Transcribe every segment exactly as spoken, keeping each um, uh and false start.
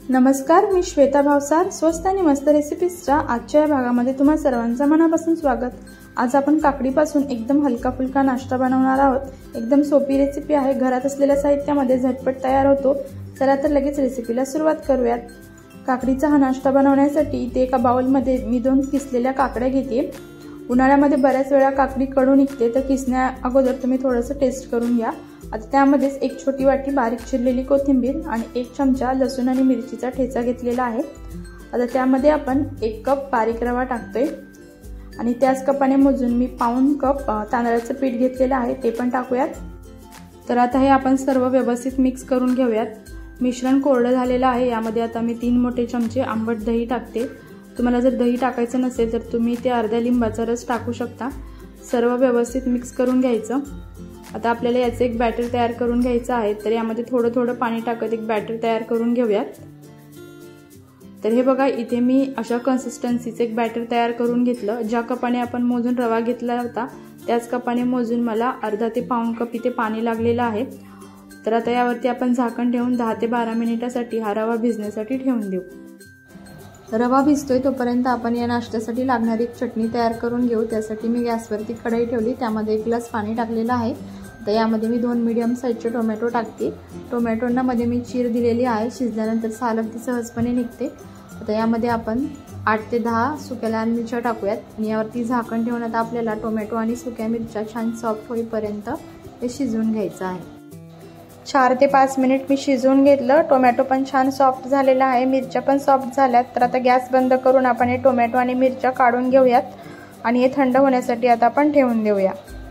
नमस्कार, मी श्वेता भावसार. स्वस्त आणि मस्त रेसिपीजच्या आजच्या या भागामध्ये तुम्हा सर्वांचं मनापासून स्वागत. आज आपण काकडीपासून एकदम हलका फुलका नाश्ता बनवणार आहोत. एकदम सोपी रेसिपी आहे, घरात असलेल्या साहित्यामध्ये झटपट तयार होतो. चला तर लगेच रेसिपीला सुरुवात करूयात. काकडीचा हा नाश्ता बनवण्यासाठी इथे एका बाउलमध्ये मी दोन किसलेल्या काकड्या घेते. उन्हाळ्यामध्ये बऱ्याच वेळा काकडी कडू निघते, तर किसण्या अगोदर तुम्ही थोडंसं टेस्ट करून घ्या. आता त्यामध्येच एक छोटी वाटी बारीक चिरलेली कोथिंबीर आणि एक चमचा लसूण आणि मिरचीचा ठेचा घेतलेला आहे. आता त्यामध्ये आपण एक कप बारीक रवा टाकतोय आणि त्याच कपाने मोजून मी पाऊण कप तांदळाचं पीठ घेतलेलं आहे, ते पण टाकूयात. तर आता हे आपण सर्व व्यवस्थित मिक्स करून घेऊयात. मिश्रण कोरडं झालेलं आहे. यामध्ये आता मी तीन मोठे चमचे आंबट दही टाकते. तुम्हाला जर दही टाकायचं नसेल तर तुम्ही ते अर्ध्या लिंबाचा रस टाकू शकता. सर्व व्यवस्थित मिक्स करून घ्यायचं. आता आपल्याला याचे एक बॅटर तयार करून घ्यायचं आहे, तर यामध्ये थोडं थोडं पाणी टाकत एक बॅटर तयार करून घेऊयात. तर हे बघा, इथे मी अशा कन्सिस्टन्सीचे एक बॅटर तयार करून घेतलं. ज्या कपाने आपण मोजून रवा घेतला होता त्याच कपाने मोजून मला अर्धा ते पाऊण कप इथे पाणी लागलेलं आहे. तर आता यावरती आपण झाकण ठेवून दहा ते बारा मिनिटासाठी हा रवा भिजण्यासाठी ठेवून देऊ. रवा भिजतोय तोपर्यंत आपण या नाश्त्यासाठी लागणारी एक चटणी तयार करून घेऊ. त्यासाठी मी गॅसवरती कढई ठेवली, त्यामध्ये एक ग्लास पाणी टाकलेलं आहे. तर यामध्ये मी दोन मीडियम साईजचे टोमॅटो टाकते. टोमॅटोंना मध्ये मी चीर दिलेली आहे, शिजल्यानंतर साल अगदी सहजपणे निघते. आता यामध्ये आपण आठ ते दहा सुक्या लाल मिरच्या टाकूयात आणि यावरती झाकण ठेवून आता आपल्याला टोमॅटो आणि सुक्या मिरच्या छान सॉफ्ट होईपर्यंत हे शिजवून घ्यायचं आहे. चार ते पाच मिनिट मी शिजवून घेतलं. टोमॅटो पण छान सॉफ्ट झालेला आहे, मिरच्या पण सॉफ्ट झाल्यात. तर आता गॅस बंद करून आपण हे टोमॅटो आणि मिरच्या काढून घेऊयात आणि हे थंड होण्यासाठी आता आपण ठेवून देऊया.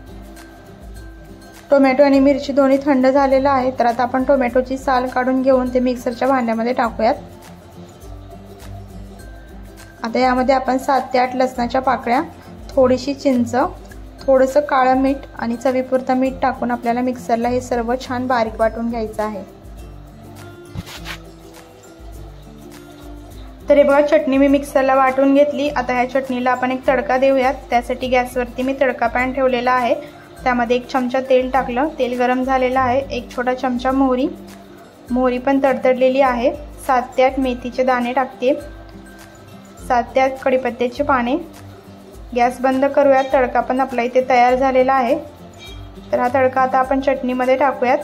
टोमॅटो आणि मिरची दोन्ही थंड झालेलं आहे. तर आता आपण टोमॅटोची साल काढून घेऊन ते मिक्सरच्या भांड्यामध्ये टाकूयात. आता यामध्ये आपण सात ते आठ लसणाच्या पाकळ्या, थोडीशी चिंच, थोडंसं काळं मीठ आणि चवीपुरतं मीठ टाकून आपल्याला मिक्सरला हे सर्व छान बारीक वाटून घ्यायचं आहे. तर हे बघा, चटणी मी मिक्सरला वाटून घेतली. आता ह्या चटणीला आपण एक तडका देऊयात. त्यासाठी गॅसवरती मी तडका पॅन ठेवलेला आहे. त्यामध्ये एक चमचा तेल टाकलं. तेल गरम झालेलं आहे. एक छोटा चमचा मोहरी, मोहरी पण तडतडलेली आहे. सात ते आठ मेथीचे दाणे टाकते. सात ते आठ कढीपत्त्याचे पाने. गॅस बंद करूयात. तडका पण आपला इथे तयार झालेला आहे. तर हा तडका आता आपण चटणीमध्ये टाकूयात.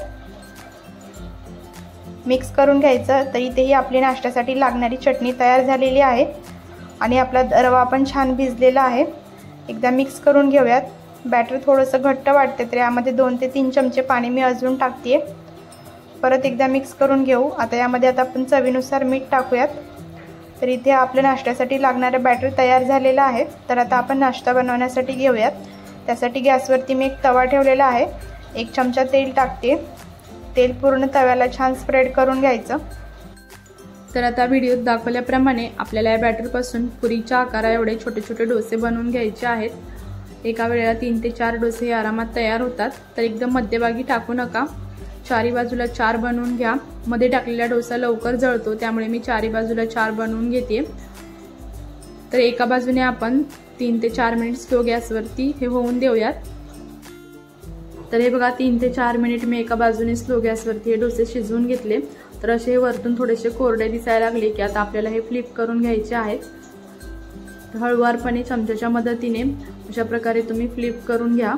मिक्स करून घ्यायचं. तर इथेही आपली नाश्त्यासाठी लागणारी चटणी तयार झालेली आहे आणि आपला रवा पण छान भिजलेला आहे. एकदा मिक्स करून घेऊयात. बॅटर थोडंसं घट्ट वाटते, तर यामध्ये दोन ते तीन चमचे पाणी मी अजून टाकते. परत एकदा मिक्स करून घेऊ. आता यामध्ये आता आपण चवीनुसार मीठ टाकूयात. तर इथे आपल्या नाश्त्यासाठी लागणारं बॅटर तयार झालेलं आहे. तर आता आपण नाश्ता बनवण्यासाठी घेऊयात. त्यासाठी गॅसवरती मी एक तवा ठेवलेला आहे. एक चमचा तेल टाकते. तेल पूर्ण तव्याला छान स्प्रेड करून घ्यायचं. तर आता व्हिडिओत दाखवल्याप्रमाणे आपल्याला या बॅटरपासून पुरीच्या आकारा एवढे छोटे छोटे डोसे बनवून घ्यायचे आहेत. एका वेळेला तीन ते चार डोसे हे आरामात तयार होतात. तर एकदम मध्यभागी टाकू नका, चारी बाजूला चार बनवून घ्या. मध्ये टाकलेला डोसा लवकर जळतो, त्यामुळे मी चारी बाजूला चार बनवून घेते. तर एका बाजूने आपण तीन ते चार मिनिट स्लो गॅसवरती हे होऊन देऊयात. तर हे बघा, तीन ते चार मिनिट मी एका बाजूने स्लो गॅसवरती हे डोसे शिजवून घेतले. तर असे वरतून थोडेसे कोरडे दिसायला लागले की आता आपल्याला हे फ्लिप करून घ्यायचे आहेत. हळूवारपणे चमच्याच्या मदतीने अशा प्रकारे तुम्ही फ्लिप करून घ्या.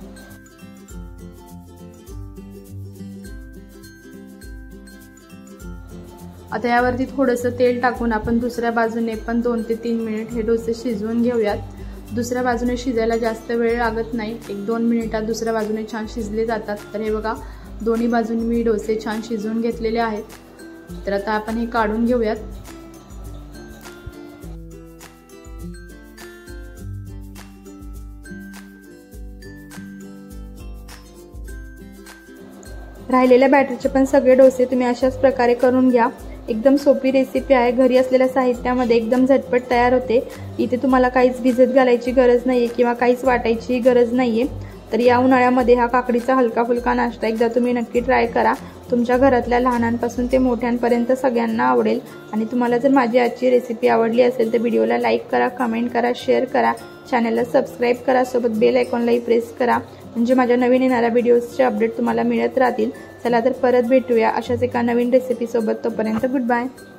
आता यावरती थोडंसं तेल टाकून आपण दुसऱ्या बाजूने पण दोन ते तीन मिनिट हे डोसे शिजवून घेऊयात. दुसऱ्या बाजूने शिजायला जास्त वेळ लागत नाही, एक दोन मिनिटात दुसऱ्या बाजूने छान शिजले जातात. तर हे बघा, दोन्ही बाजूने मी डोसे छान शिजवून घेतलेले आहेत. तर आता आपण हे काढून घेऊयात. राहिलेल्या बॅटरचे पण सगळे डोसे तुम्ही अशाच प्रकारे करून घ्या. एकदम सोपी रेसिपी आहे, घरी असलेल्या साहित्यामध्ये एकदम झटपट तयार होते. इथे तुम्हाला काहीच भिजत घालायची गरज नाहीये किंवा काहीच वाटायची गरज नाहीये. तर या उन्हाळ्यामध्ये हा काकडीचा हलका फुलका नाश्ता एकदा तुम्ही नक्की ट्राय करा. तुमच्या घरातल्या लहानांपासून ते मोठ्यांपर्यंत सगळ्यांना आवडेल. आणि तुम्हाला जर माझी आजची रेसिपी आवडली असेल तर व्हिडिओला लाईक करा, कमेंट करा, शेअर करा, चॅनलला सबस्क्राईब करा, सोबत बेल आयकॉनलाही प्रेस करा, म्हणजे माझ्या नवीन येणाऱ्या व्हिडिओजचे अपडेट तुम्हाला मिळत राहतील. चला तर परत भेटूया अशाच एका नवीन रेसिपी सोबत. तोपर्यंत गुड बाय.